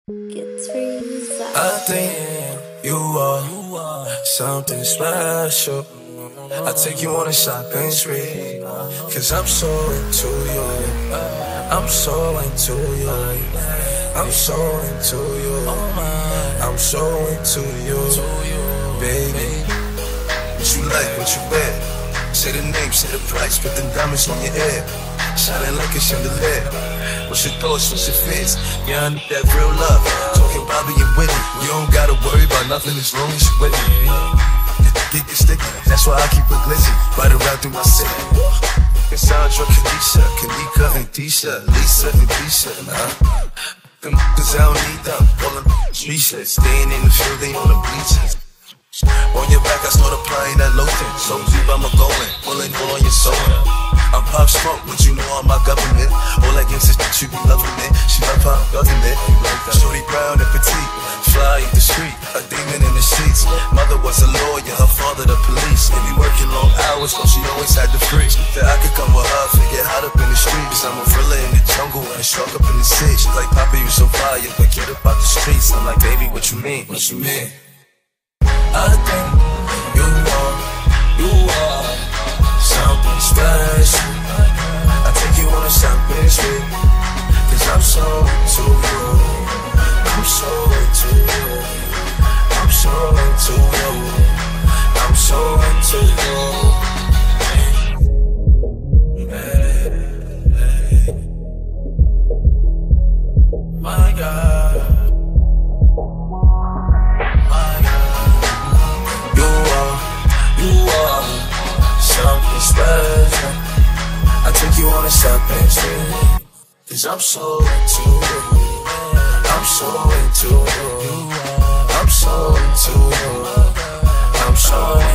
I think you are something special. I take you on a shopping spree, cause I'm so into you. I'm so into you. I'm so into you. I'm so into you, baby. What you like, what you wear? Say the name, say the price, put them diamonds on your head, shining like a chandelier. What's your thoughts, what's your fears? Yeah, I need that real love. Talking Bobby and Whitney. You don't gotta worry about nothing as long as you with me. Get sticky, that's why I keep it glitzy right around through my city. Cassandra, Kanisha, Kanika and Tisha, Lisa and Tisha, them cause I don't need them. All them Trisha, staying in the field, they on the bleachers. On your back, I start applying that lotion. So deep, I'ma go in, pulling all on your soul. I'm Pop Smoke, but you know I'm my government. All I guess is that you be loving it. She love how I'm loving it. Shorty brown and petite, fly in the street, a demon in the sheets. Mother was a lawyer, her father the police. They be working long hours, so she always had the free. That I could come with her, get hot up in the streets. I'm a thriller in the jungle and a shark up in the sea. She's like, Papa, you so fire, but get up out the streets. I'm like, baby, what you mean? What you mean? I think you are something special. I take you on a shopping spree, cause I'm so into you. I'm so into you. I'm so into you. I'm so into you. Hey, my God. Something special. I take you on a shopping spree, cause I'm so into you. I'm so into you. I'm so into you. I'm so